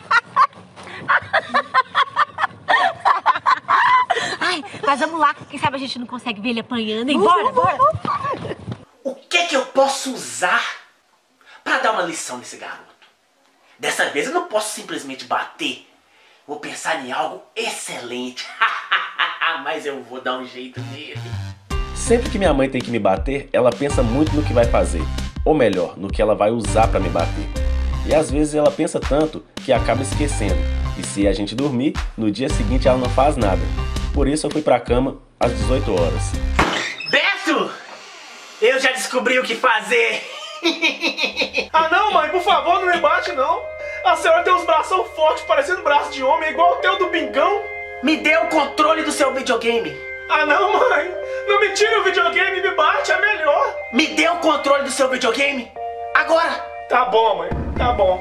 Ai, mas vamos lá. Quem sabe a gente não consegue ver ele apanhando, hein? Bora, bora. O que que eu posso usar pra dar uma lição nesse garoto? Dessa vez eu não posso simplesmente bater. Vou pensar em algo excelente. Mas eu vou dar um jeito nele. Sempre que minha mãe tem que me bater, ela pensa muito no que vai fazer. Ou melhor, no que ela vai usar pra me bater. E às vezes ela pensa tanto que acaba esquecendo. E se a gente dormir, no dia seguinte ela não faz nada. Por isso eu fui pra cama às dezoito horas. Beto! Eu já descobri o que fazer. Ah não, mãe, por favor, não me bate não. A senhora tem uns bração fortes, parecendo braço de homem, igual o teu do Bingão. Me dê o controle do seu videogame. Ah não, mãe, não me tire o videogame, me bate, é melhor. Me dê o controle do seu videogame. Agora. Tá bom, mãe, tá bom.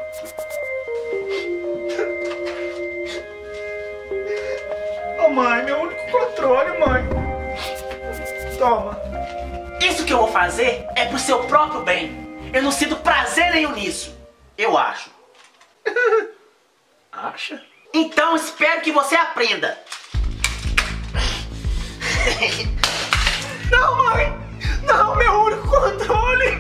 Oh mãe, meu único controle, mãe. Toma. Isso que eu vou fazer é pro seu próprio bem. Eu não sinto prazer nenhum nisso. Eu acho. Acha? Então espero que você aprenda. Não, mãe! Não, meu único controle!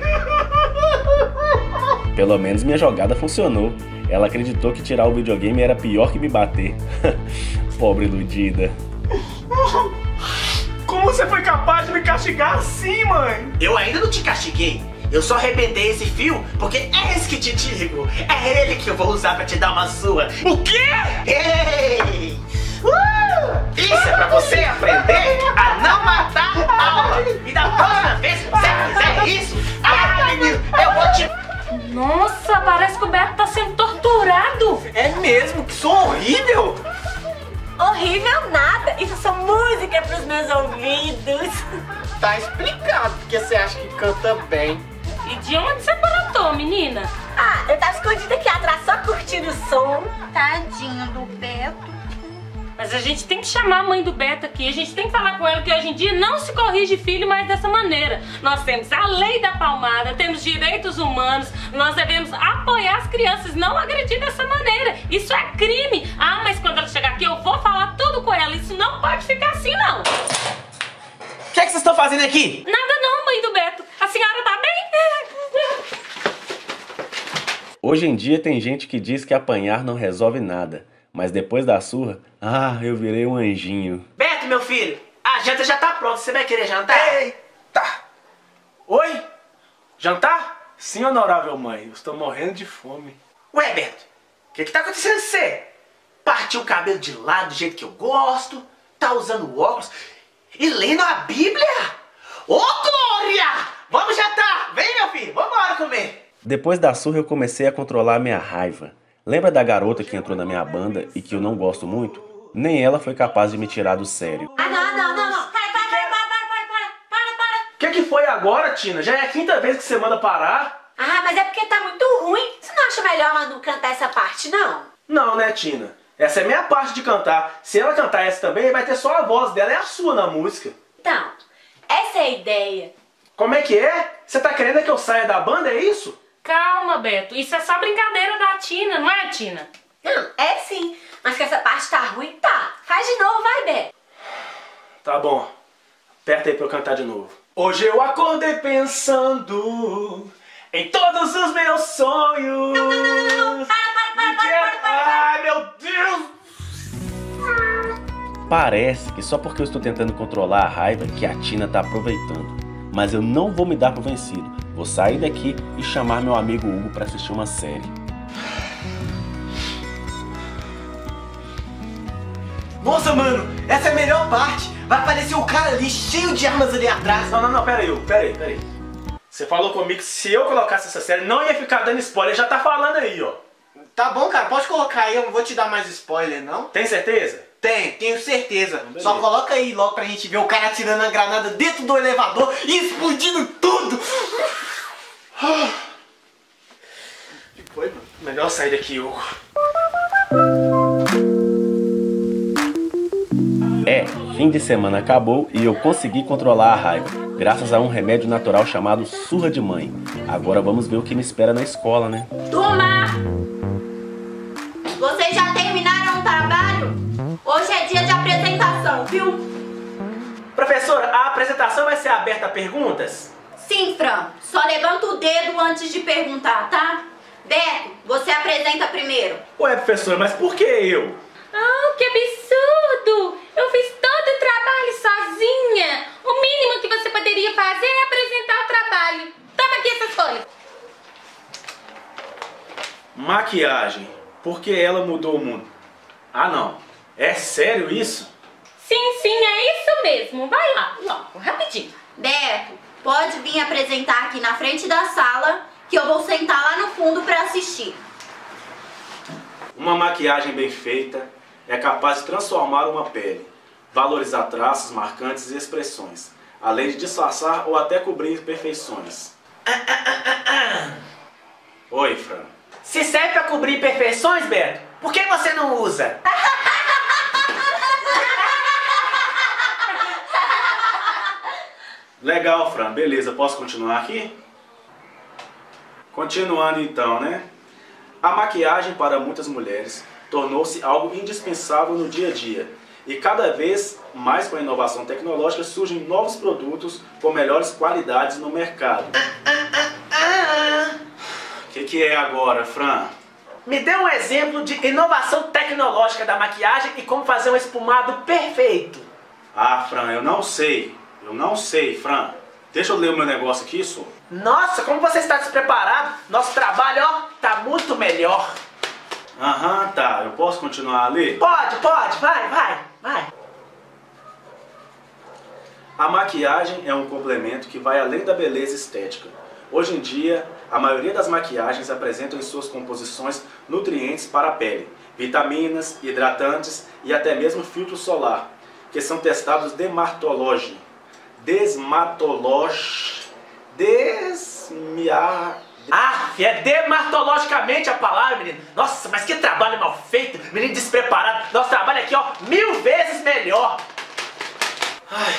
Pelo menos minha jogada funcionou. Ela acreditou que tirar o videogame era pior que me bater. Pobre iludida. Como você foi capaz de me castigar assim, mãe? Eu ainda não te castiguei. Eu só arrebentei esse fio porque é esse que te digo. É ele que eu vou usar pra te dar uma sua. O quê? Ei! Uh! Isso é pra você aprender a não matar a aula. E da próxima vez que você fizer isso, ah, menino, eu vou te... Nossa, parece que o Beto tá sendo torturado. É mesmo? Que som horrível! Horrível nada. Isso são música pros meus ouvidos. Tá explicado porque você acha que canta bem. E de onde você coletou, menina? Ah, eu tava escondida aqui atrás só curtindo o som. Tadinho do Beto. Mas a gente tem que chamar a mãe do Beto aqui. A gente tem que falar com ela que hoje em dia não se corrige filho mais dessa maneira. Nós temos a lei da palmada, temos direitos humanos. Nós devemos apoiar as crianças, não agredir dessa maneira. Isso é crime. Ah, mas quando ela chegar aqui eu vou falar tudo com ela. Isso não pode ficar assim, não. O que é que vocês estão fazendo aqui? Nada não, mãe do Beto. A senhora tá bem? Hoje em dia tem gente que diz que apanhar não resolve nada. Mas depois da surra, ah, eu virei um anjinho. Beto, meu filho, a janta já tá pronta. Você vai querer jantar? Eita! Oi? Jantar? Sim, honorável mãe. Eu estou morrendo de fome. Ué, Beto, o que que tá acontecendo com você? Partiu o cabelo de lado do jeito que eu gosto, tá usando óculos e lendo a Bíblia? Ô, Glória! Vamos jantar! Vem, meu filho, vamos embora comer! Depois da surra eu comecei a controlar a minha raiva. Lembra da garota que entrou na minha banda e que eu não gosto muito? Nem ela foi capaz de me tirar do sério. Ah, não, não, não, não. Para, para, para, para, para, para, para, para. O que que foi agora, Tina? Já é a quinta vez que você manda parar? Ah, mas é porque tá muito ruim. Você não acha melhor ela não cantar essa parte, não? Não, né, Tina? Essa é a minha parte de cantar. Se ela cantar essa também, vai ter só a voz dela e a sua na música. Então, essa é a ideia. Como é que é? Você tá querendo que eu saia da banda, é isso? Calma, Beto. Isso é só brincadeira da Tina, não é, Tina? Não, é sim. Mas que essa parte tá ruim, tá. Faz de novo, vai, Beto. Tá bom. Aperta aí pra eu cantar de novo. Hoje eu acordei pensando, em todos os meus sonhos. Não, não, não, não, não. Para, para, para, para, para, para, para. Ai, meu Deus. Parece que só porque eu estou tentando controlar a raiva que a Tina tá aproveitando. Mas eu não vou me dar por vencido. Vou sair daqui e chamar meu amigo Hugo para assistir uma série. Nossa, mano, essa é a melhor parte. Vai aparecer o cara ali, cheio de armas ali atrás. Não, não, não, pera aí, Hugo, pera aí, pera aí. Você falou comigo que se eu colocasse essa série, não ia ficar dando spoiler. Já tá falando aí, ó. Tá bom, cara, pode colocar aí, eu não vou te dar mais spoiler, não? Tem certeza? Tem, tenho certeza. Beleza. Só coloca aí logo pra gente ver o cara atirando a granada dentro do elevador e explodindo tudo. Que foi, mano? Melhor sair daqui, Hugo. É, fim de semana acabou e eu consegui controlar a raiva, graças a um remédio natural chamado surra de mãe. Agora vamos ver o que me espera na escola, né? Turma! Vocês já terminaram o trabalho? Hoje é dia de apresentação, viu? Professora, a apresentação vai ser aberta a perguntas? Sim, Fran. Só levanta o dedo antes de perguntar, tá? Beto, você apresenta primeiro. Ué, professora, mas por que eu? Ah, que absurdo! Eu fiz todo o trabalho sozinha. O mínimo que você poderia fazer é apresentar o trabalho. Toma aqui essas folhas. Maquiagem. Por que ela mudou o mundo? Ah, não. É sério isso? Sim, sim, é isso mesmo. Vai lá, logo, rapidinho. Beto, pode vir apresentar aqui na frente da sala que eu vou sentar lá no fundo pra assistir. Uma maquiagem bem feita é capaz de transformar uma pele, valorizar traços marcantes e expressões, além de disfarçar ou até cobrir imperfeições. Ah, ah, ah, ah, ah. Oi, Fran. Se serve pra cobrir imperfeições, Beto, por que você não usa? Legal, Fran. Beleza, posso continuar aqui? Continuando então, né? A maquiagem para muitas mulheres tornou-se algo indispensável no dia a dia. E cada vez mais com a inovação tecnológica surgem novos produtos com melhores qualidades no mercado. O que, que é agora, Fran? Me dê um exemplo de inovação tecnológica da maquiagem e como fazer um espumado perfeito. Ah, Fran, eu não sei. Eu não sei, Fran. Deixa eu ler o meu negócio aqui, só. Nossa, como você está despreparado. Nosso trabalho, ó, tá muito melhor. Aham, tá. Eu posso continuar a ler? Pode, pode. Vai, vai, vai. A maquiagem é um complemento que vai além da beleza estética. Hoje em dia, a maioria das maquiagens apresentam em suas composições nutrientes para a pele, vitaminas, hidratantes e até mesmo filtro solar, que são testados dermatológicamente. Desmatolog... Desmiar... Ah, é dermatologicamente a palavra, menino. Nossa, mas que trabalho mal feito, menino despreparado. Nosso trabalho aqui, ó, mil vezes melhor. Ai.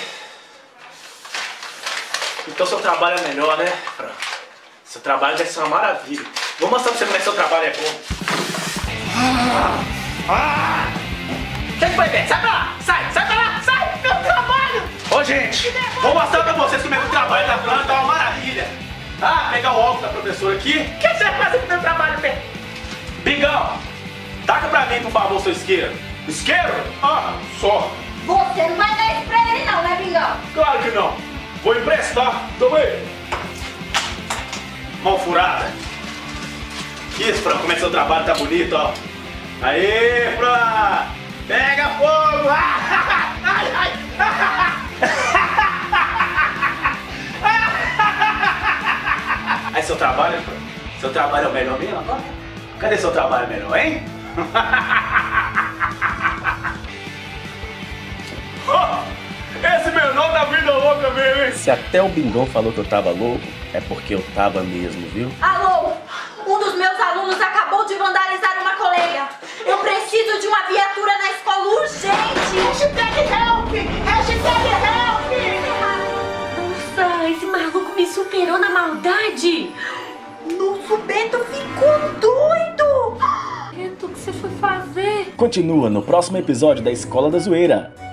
Então seu trabalho é melhor, né, Fran? Seu trabalho deve ser uma maravilha. Vou mostrar pra você como é que seu trabalho é bom. Ah! Ah! O que foi, Beto? Sai pra lá! Sai! Sai pra lá! Sai! Meu trabalho! Ô, gente, vou mostrar pra vocês como é que o trabalho da Fran tá uma maravilha. Ah, pegar o óculos da professora aqui. O que você vai fazer com o meu trabalho, Beto? Bigão, taca pra mim, por favor, seu isqueiro. Isqueiro? Ah, só. Você não vai dar isso pra ele não, né, Bingão? Claro que não. Vou emprestar. Toma aí. Mão furada. Isso, Fran, como é que seu trabalho tá bonito, ó. Aê, Fran. Pega fogo. Ai, ai. Aí seu trabalho, Fran? Seu trabalho é o melhor mesmo agora? Cadê seu trabalho melhor, hein? Esse menor da vida louca mesmo, hein? Se até o Bingão falou que eu tava louco, é porque eu tava mesmo, viu? Alô, um dos meus alunos acabou de vandalizar uma colega. Eu preciso de uma viatura na escola urgente. Hashtag help! Hashtag help! Nossa, esse maluco me superou na maldade. Nossa, o Beto ficou doido. Beto, o que você foi fazer? Continua no próximo episódio da Escola da Zoeira.